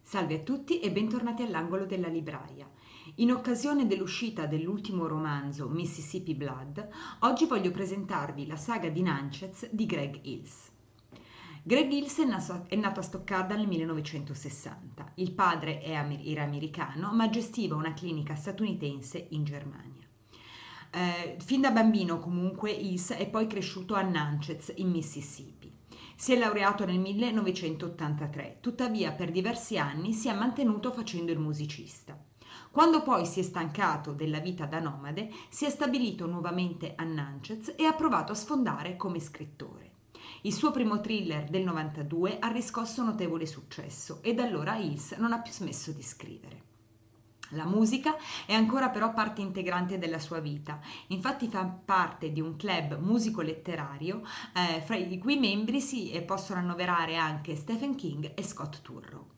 Salve a tutti e bentornati all'angolo della libraia. In occasione dell'uscita dell'ultimo romanzo Mississippi Blood, oggi voglio presentarvi la saga di Natchez di Greg Hills. Greg Hills è nato a Stoccarda nel 1960. Il padre era americano, ma gestiva una clinica statunitense in Germania. Fin da bambino comunque Hills è poi cresciuto a Natchez in Mississippi. Si è laureato nel 1983, tuttavia per diversi anni si è mantenuto facendo il musicista. Quando poi si è stancato della vita da nomade, si è stabilito nuovamente a Natchez e ha provato a sfondare come scrittore. Il suo primo thriller del 92 ha riscosso notevole successo e da allora Hills non ha più smesso di scrivere. La musica è ancora però parte integrante della sua vita, infatti fa parte di un club musico-letterario fra i cui membri si possono annoverare anche Stephen King e Scott Turow.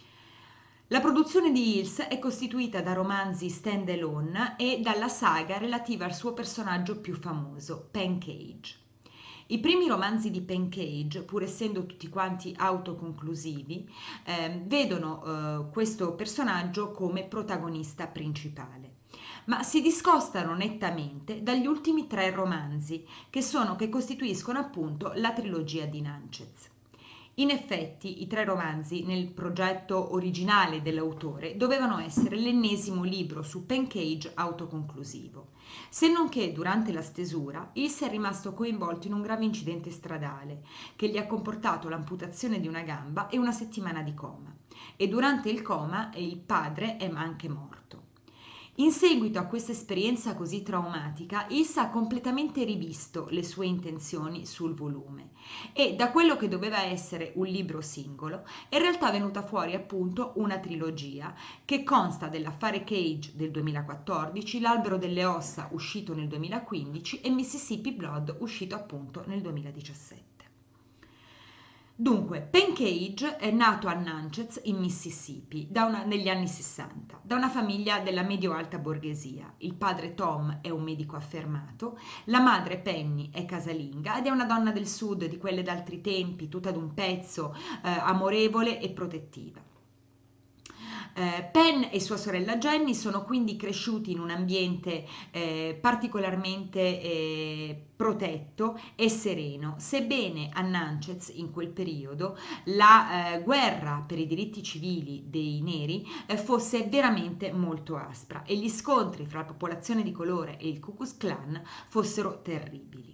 La produzione di Hills è costituita da romanzi stand-alone e dalla saga relativa al suo personaggio più famoso, Penn Cage. I primi romanzi di Penn Cage, pur essendo tutti quanti autoconclusivi, vedono questo personaggio come protagonista principale, ma si discostano nettamente dagli ultimi tre romanzi che costituiscono appunto la trilogia di Natchez. In effetti, i tre romanzi nel progetto originale dell'autore dovevano essere l'ennesimo libro su Penn Cage autoconclusivo, se non che durante la stesura Hills è rimasto coinvolto in un grave incidente stradale che gli ha comportato l'amputazione di una gamba e una settimana di coma, e durante il coma il padre è anche morto. In seguito a questa esperienza così traumatica, Hills ha completamente rivisto le sue intenzioni sul volume e da quello che doveva essere un libro singolo è in realtà venuta fuori appunto una trilogia che consta dell'affare Cage del 2014, L'albero delle ossa uscito nel 2015 e Mississippi Blood uscito appunto nel 2017. Dunque, Penn Cage è nato a Natchez in Mississippi negli anni 60 da una famiglia della medio-alta borghesia. Il padre Tom è un medico affermato, la madre Penny è casalinga ed è una donna del sud di quelle d'altri tempi, tutta d'un pezzo, amorevole e protettiva. Penn e sua sorella Jenny sono quindi cresciuti in un ambiente particolarmente protetto e sereno, sebbene a Natchez in quel periodo la guerra per i diritti civili dei neri fosse veramente molto aspra e gli scontri fra la popolazione di colore e il Ku Klux Klan fossero terribili.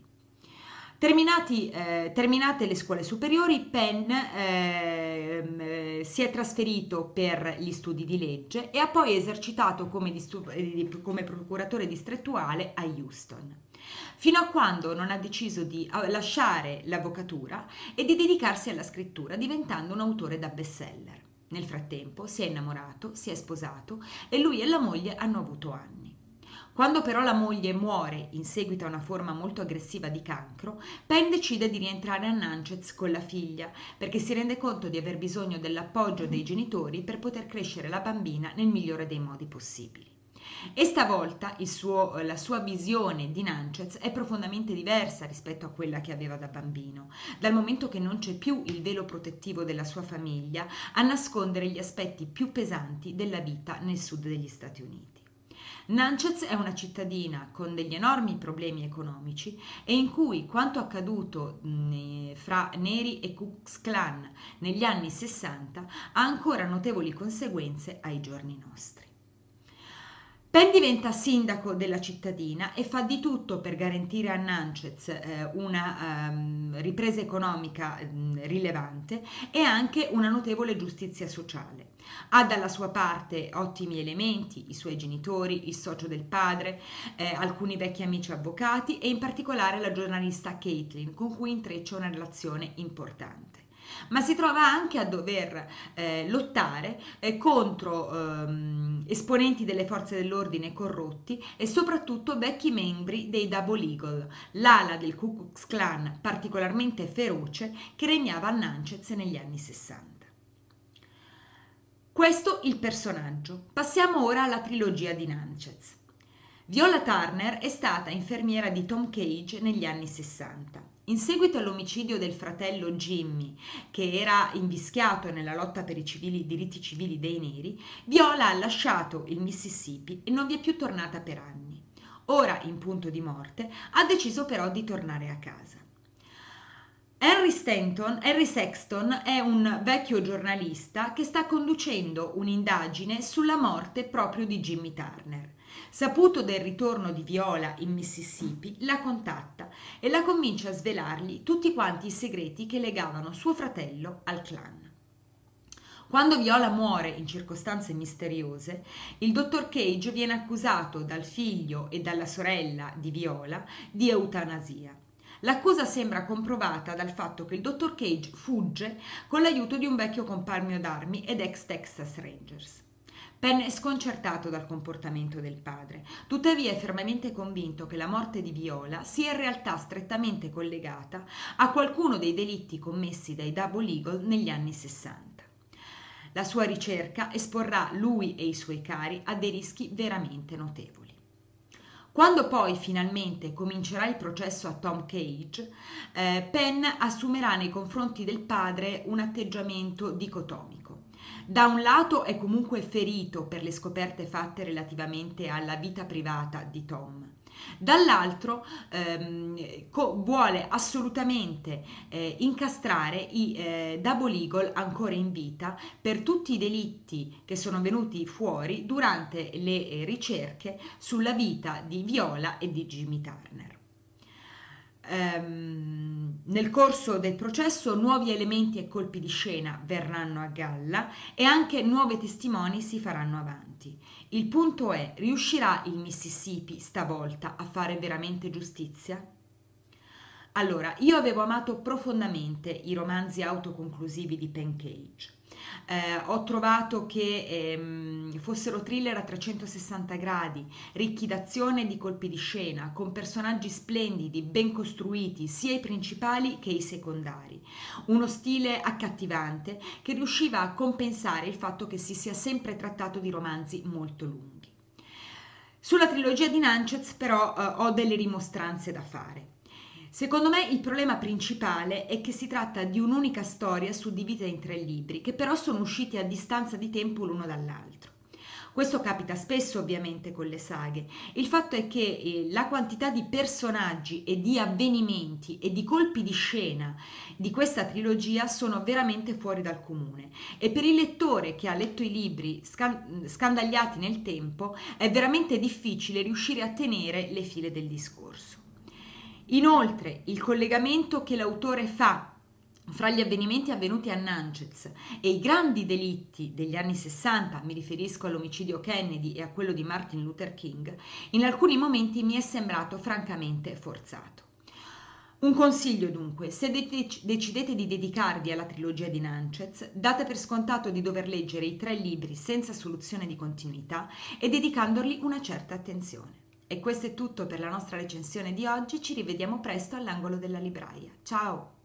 Terminate le scuole superiori, Penn si è trasferito per gli studi di legge e ha poi esercitato come procuratore distrettuale a Houston, fino a quando non ha deciso di lasciare l'avvocatura e di dedicarsi alla scrittura, diventando un autore da bestseller. Nel frattempo si è innamorato, si è sposato e lui e la moglie hanno avuto anni. Quando però la moglie muore in seguito a una forma molto aggressiva di cancro, Penn decide di rientrare a Natchez con la figlia perché si rende conto di aver bisogno dell'appoggio dei genitori per poter crescere la bambina nel migliore dei modi possibili. E stavolta la sua visione di Natchez è profondamente diversa rispetto a quella che aveva da bambino, dal momento che non c'è più il velo protettivo della sua famiglia a nascondere gli aspetti più pesanti della vita nel sud degli Stati Uniti. Natchez è una cittadina con degli enormi problemi economici e in cui quanto accaduto fra neri e Ku Klux Klan negli anni 60 ha ancora notevoli conseguenze ai giorni nostri. Penn diventa sindaco della cittadina e fa di tutto per garantire a Natchez una ripresa economica rilevante e anche una notevole giustizia sociale. Ha dalla sua parte ottimi elementi, i suoi genitori, il socio del padre, alcuni vecchi amici avvocati e in particolare la giornalista Caitlin, con cui intreccia una relazione importante. Ma si trova anche a dover lottare contro esponenti delle forze dell'ordine corrotti e soprattutto vecchi membri dei Double Eagle, l'ala del Ku Klux Klan particolarmente feroce che regnava a Natchez negli anni 60. Questo il personaggio. Passiamo ora alla trilogia di Natchez. Viola Turner è stata infermiera di Tom Cage negli anni 60. In seguito all'omicidio del fratello Jimmy, che era invischiato nella lotta per i diritti civili dei neri, Viola ha lasciato il Mississippi e non vi è più tornata per anni. Ora, in punto di morte, ha deciso però di tornare a casa. Henry Sexton è un vecchio giornalista che sta conducendo un'indagine sulla morte proprio di Jimmy Turner. Saputo del ritorno di Viola in Mississippi, la contatta e la convince a svelargli tutti quanti i segreti che legavano suo fratello al clan. Quando Viola muore in circostanze misteriose, il dottor Cage viene accusato dal figlio e dalla sorella di Viola di eutanasia. L'accusa sembra comprovata dal fatto che il dottor Cage fugge con l'aiuto di un vecchio compagno d'armi ed ex Texas Rangers. Penn è sconcertato dal comportamento del padre, tuttavia è fermamente convinto che la morte di Viola sia in realtà strettamente collegata a qualcuno dei delitti commessi dai Double Eagle negli anni 60. La sua ricerca esporrà lui e i suoi cari a dei rischi veramente notevoli. Quando poi finalmente comincerà il processo a Tom Cage, Penn assumerà nei confronti del padre un atteggiamento dicotomico. Da un lato è comunque ferito per le scoperte fatte relativamente alla vita privata di Tom. Dall'altro vuole assolutamente incastrare i Double Eagle ancora in vita per tutti i delitti che sono venuti fuori durante le ricerche sulla vita di Viola e di Jimmy Turner. Nel corso del processo nuovi elementi e colpi di scena verranno a galla e anche nuovi testimoni si faranno avanti. Il punto è, riuscirà il Mississippi stavolta a fare veramente giustizia? Allora, io avevo amato profondamente i romanzi autoconclusivi di Penn Cage. Ho trovato che fossero thriller a 360 gradi, ricchi d'azione e di colpi di scena, con personaggi splendidi, ben costruiti, sia i principali che i secondari. Uno stile accattivante che riusciva a compensare il fatto che si sia sempre trattato di romanzi molto lunghi. Sulla trilogia di Natchez però ho delle rimostranze da fare. Secondo me il problema principale è che si tratta di un'unica storia suddivisa in 3 libri, che però sono usciti a distanza di tempo l'uno dall'altro. Questo capita spesso ovviamente con le saghe. Il fatto è che la quantità di personaggi e di avvenimenti e di colpi di scena di questa trilogia sono veramente fuori dal comune e per il lettore che ha letto i libri scandagliati nel tempo è veramente difficile riuscire a tenere le file del discorso. Inoltre, il collegamento che l'autore fa fra gli avvenimenti avvenuti a Natchez e i grandi delitti degli anni 60, mi riferisco all'omicidio Kennedy e a quello di Martin Luther King, in alcuni momenti mi è sembrato francamente forzato. Un consiglio dunque, se decidete di dedicarvi alla trilogia di Natchez, date per scontato di dover leggere i 3 libri senza soluzione di continuità e dedicandoli una certa attenzione. E questo è tutto per la nostra recensione di oggi, ci rivediamo presto all'angolo della libraia. Ciao!